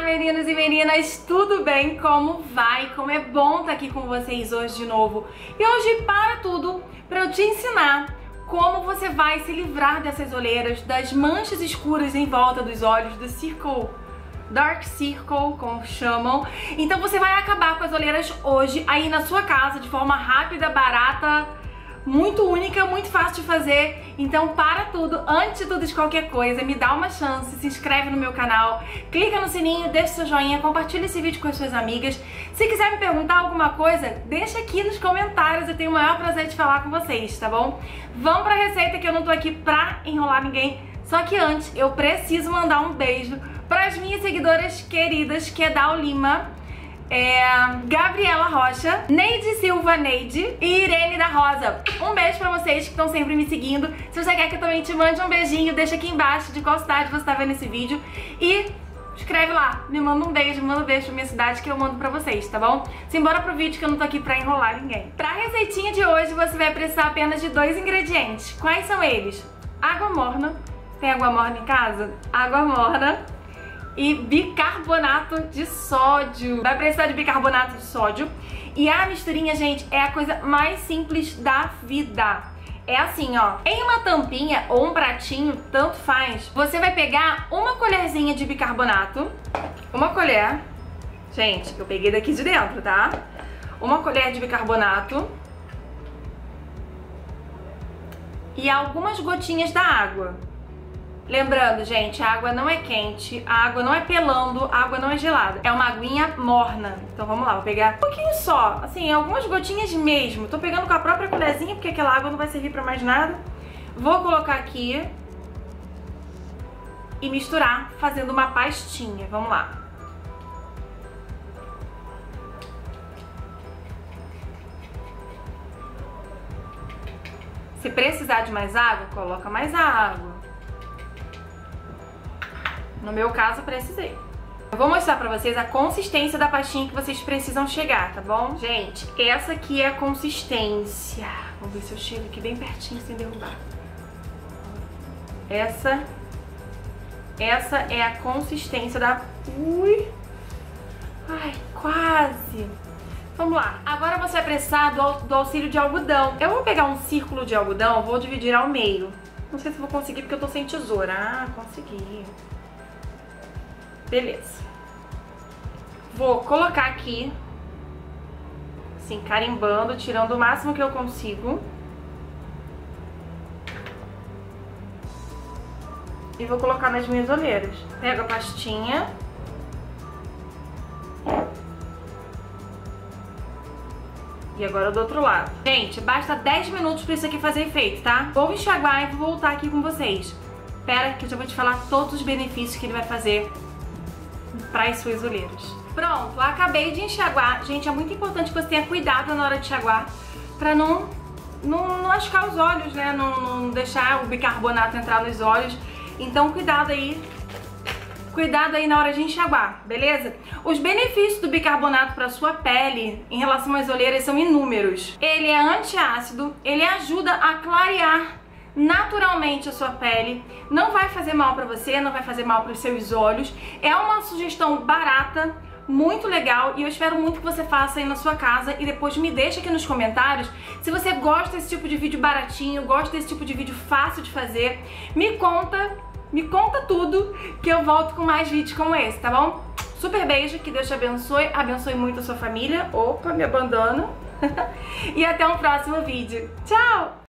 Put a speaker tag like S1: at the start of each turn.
S1: meninos e meninas, tudo bem? Como vai? Como é bom estar aqui com vocês hoje de novo. E hoje, para tudo, para eu te ensinar como você vai se livrar dessas olheiras, das manchas escuras em volta dos olhos, do circle, dark circle, como chamam. Então você vai acabar com as olheiras hoje, aí na sua casa, de forma rápida, barata, muito única, muito fácil de fazer. Então para tudo, antes de tudo, de qualquer coisa, me dá uma chance, se inscreve no meu canal, clica no sininho, deixa seu joinha, compartilha esse vídeo com as suas amigas. Se quiser me perguntar alguma coisa, deixa aqui nos comentários, eu tenho o maior prazer de falar com vocês, tá bom? Vamos pra receita, que eu não tô aqui pra enrolar ninguém. Só que antes, eu preciso mandar um beijo pras minhas seguidoras queridas, que é Dal Lima, Gabriela Rocha, Neide Silva Neide e Irene da Rosa. Um beijo pra vocês que estão sempre me seguindo. Se você quer que eu também te mande um beijinho, deixa aqui embaixo de qual cidade você tá vendo esse vídeo. E escreve lá, me manda um beijo pra minha cidade que eu mando pra vocês, tá bom? Simbora pro vídeo, que eu não tô aqui pra enrolar ninguém. Pra receitinha de hoje, você vai precisar apenas de 2 ingredientes. Quais são eles? Água morna. Tem água morna em casa? Água morna. E bicarbonato de sódio. Vai precisar de bicarbonato de sódio. E a misturinha, gente, é a coisa mais simples da vida. É assim, ó, em uma tampinha ou um pratinho, tanto faz, você vai pegar uma colherzinha de bicarbonato, uma colher, gente, eu peguei daqui de dentro, tá? Uma colher de bicarbonato e algumas gotinhas da água. Lembrando, gente, a água não é quente, a água não é pelando, a água não é gelada. É uma aguinha morna. Então vamos lá, vou pegar um pouquinho só, assim, algumas gotinhas mesmo. Tô pegando com a própria colherzinha, porque aquela água não vai servir pra mais nada. Vou colocar aqui e misturar, fazendo uma pastinha. Vamos lá. Se precisar de mais água, coloca mais água. No meu caso, precisei. Eu vou mostrar pra vocês a consistência da pastinha que vocês precisam chegar, tá bom? Gente, essa aqui é a consistência. Vamos ver se eu chego aqui bem pertinho sem derrubar. Essa é a consistência da... Ui! Ai, quase! Vamos lá. Agora você vai precisar do auxílio de algodão. Eu vou pegar um círculo de algodão, vou dividir ao meio. Não sei se vou conseguir porque eu tô sem tesoura. Ah, consegui. Beleza. Vou colocar aqui, assim, carimbando, tirando o máximo que eu consigo. E vou colocar nas minhas olheiras. Pego a pastinha. E agora do outro lado. Gente, basta 10 minutos pra isso aqui fazer efeito, tá? Vou enxaguar e vou voltar aqui com vocês. Espera que eu já vou te falar todos os benefícios que ele vai fazer para as suas olheiras. Pronto, acabei de enxaguar. Gente, é muito importante que você tenha cuidado na hora de enxaguar para não machucar os olhos, né? Não deixar o bicarbonato entrar nos olhos. Então cuidado aí na hora de enxaguar, beleza? Os benefícios do bicarbonato para sua pele em relação às olheiras são inúmeros. Ele é antiácido, ele ajuda a clarear naturalmente a sua pele, não vai fazer mal pra você, não vai fazer mal para os seus olhos. É uma sugestão barata, muito legal, e eu espero muito que você faça aí na sua casa e depois me deixa aqui nos comentários se você gosta desse tipo de vídeo baratinho, gosta desse tipo de vídeo fácil de fazer. Me conta tudo, que eu volto com mais vídeos como esse, tá bom? Super beijo, que Deus te abençoe muito a sua família. Opa, me abandona. E até um próximo vídeo. Tchau!